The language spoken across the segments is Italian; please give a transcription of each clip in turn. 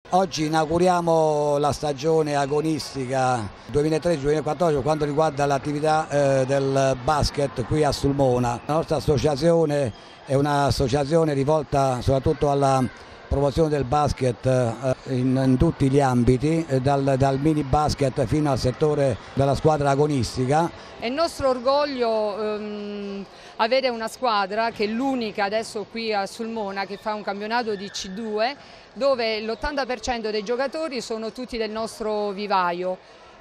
Oggi inauguriamo la stagione agonistica 2013-2014 per quanto riguarda l'attività del basket qui a Sulmona. La nostra associazione è un'associazione rivolta soprattutto alla promozione del basket in tutti gli ambiti, dal mini basket fino al settore della squadra agonistica. È nostro orgoglio avere una squadra che è l'unica adesso qui a Sulmona che fa un campionato di C2 dove l'80% dei giocatori sono tutti del nostro vivaio.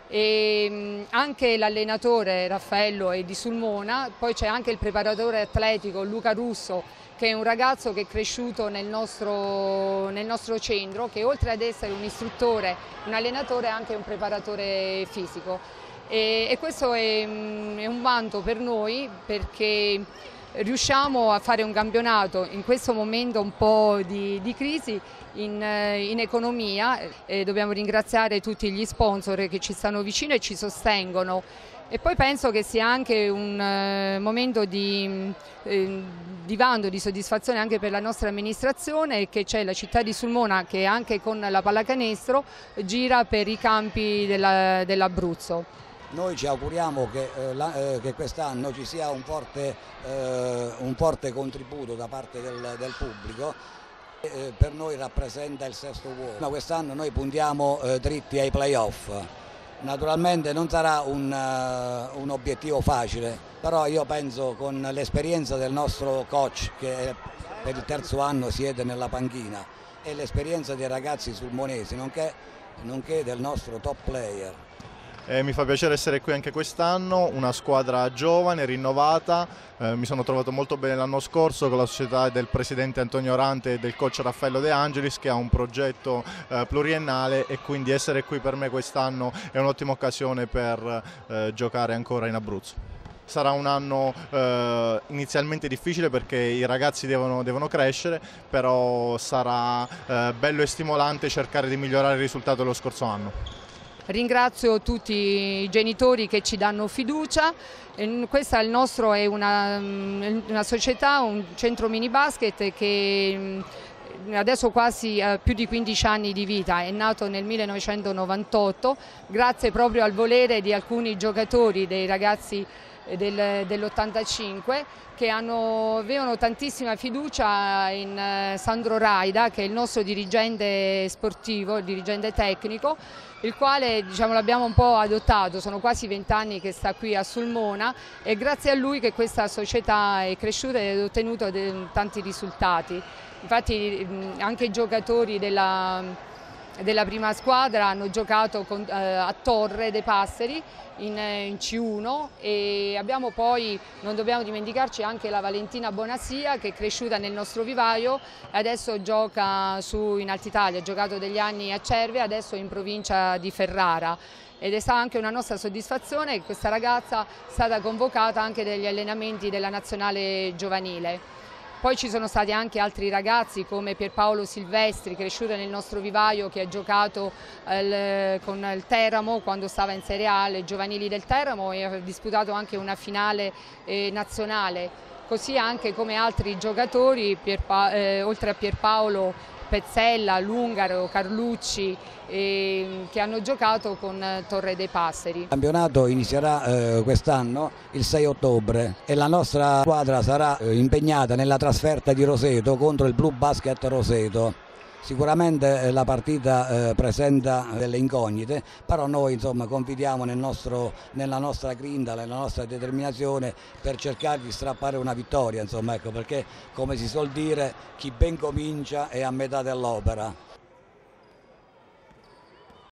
E anche l'allenatore Raffaello è di Sulmona, poi c'è anche il preparatore atletico Luca Russo, che è un ragazzo che è cresciuto nel nostro centro, che oltre ad essere un istruttore, un allenatore è anche un preparatore fisico. E questo è un vanto per noi perché riusciamo a fare un campionato in questo momento un po' di crisi in economia. Dobbiamo ringraziare tutti gli sponsor che ci stanno vicino e ci sostengono. E poi penso che sia anche un momento di vanto, di soddisfazione anche per la nostra amministrazione, che c'è la città di Sulmona che anche con la pallacanestro gira per i campi dell'Abruzzo. Noi ci auguriamo che quest'anno ci sia un forte contributo da parte del pubblico. Per noi rappresenta il sesto uomo. Quest'anno noi puntiamo dritti ai playoff. Naturalmente non sarà un obiettivo facile, però io penso con l'esperienza del nostro coach che per il terzo anno siede nella panchina e l'esperienza dei ragazzi sulmonesi nonché del nostro top player. Mi fa piacere essere qui anche quest'anno, una squadra giovane, rinnovata, mi sono trovato molto bene l'anno scorso con la società del presidente Antonio Orante e del coach Raffaello De Angelis che ha un progetto pluriennale e quindi essere qui per me quest'anno è un'ottima occasione per giocare ancora in Abruzzo. Sarà un anno inizialmente difficile perché i ragazzi devono crescere, però sarà bello e stimolante cercare di migliorare il risultato dello scorso anno. Ringrazio tutti i genitori che ci danno fiducia. Questa è una società, un centro mini basket che adesso quasi più di 15 anni di vita, è nato nel 1998 grazie proprio al volere di alcuni giocatori, dei ragazzi dell'85 che avevano tantissima fiducia in Sandro Raida, che è il nostro dirigente sportivo, il dirigente tecnico, il quale l'abbiamo un po' adottato. Sono quasi 20 anni che sta qui a Sulmona e grazie a lui che questa società è cresciuta ed ha ottenuto tanti risultati. Infatti anche i giocatori della prima squadra hanno giocato a Torre dei Passeri in C1 e abbiamo poi, non dobbiamo dimenticarci, anche la Valentina Bonassia che è cresciuta nel nostro vivaio e adesso gioca in Alta Italia, ha giocato degli anni a Cervia, adesso in provincia di Ferrara. Ed è stata anche una nostra soddisfazione che questa ragazza è stata convocata anche dagli allenamenti della nazionale giovanile. Poi ci sono stati anche altri ragazzi come Pierpaolo Silvestri, cresciuto nel nostro vivaio, che ha giocato con il Teramo quando stava in Serie A, le giovanili del Teramo, e ha disputato anche una finale nazionale. Così anche come altri giocatori, oltre a Pierpaolo, Pezzella, Lungaro, Carlucci, che hanno giocato con Torre dei Passeri. Il campionato inizierà quest'anno il 6 ottobre e la nostra squadra sarà impegnata nella trasferta di Roseto contro il Blu Basket Roseto. Sicuramente la partita presenta delle incognite, però noi confidiamo nella nostra grinta, nella nostra determinazione per cercare di strappare una vittoria, perché come si suol dire chi ben comincia è a metà dell'opera.